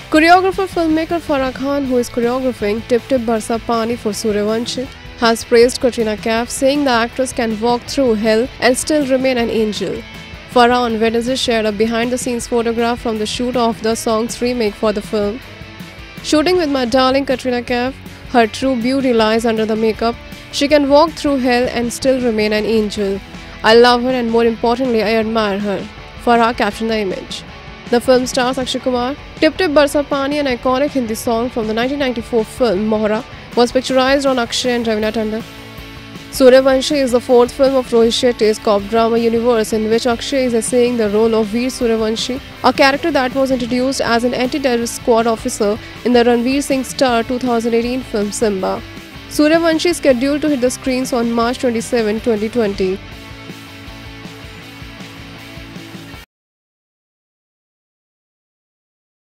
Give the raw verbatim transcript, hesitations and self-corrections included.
Choreographer-filmmaker Farah Khan, who is choreographing Tip Tip Barsa Paani for Sooryavanshi, has praised Katrina Kaif, saying the actress can walk through hell and still remain an angel. Farah on Wednesday shared a behind-the-scenes photograph from the shoot of the song's remake for the film. Shooting with my darling Katrina Kaif, her true beauty lies under the makeup. She can walk through hell and still remain an angel. I love her and more importantly, I admire her. Farah captioned the image. The film stars Akshay Kumar. Tip Tip Barsa Paani, an iconic Hindi song from the nineteen ninety-four film Mohra, was picturized on Akshay and Raveena Tandon. Sooryavanshi is the fourth film of Rohit Shetty's cop drama universe, in which Akshay is essaying the role of Veer Suryavanshi, a character that was introduced as an anti-terrorist squad officer in the Ranveer Singh-starrer two thousand eighteen film Simmba. Sooryavanshi is scheduled to hit the screens on March twenty-seventh, twenty twenty.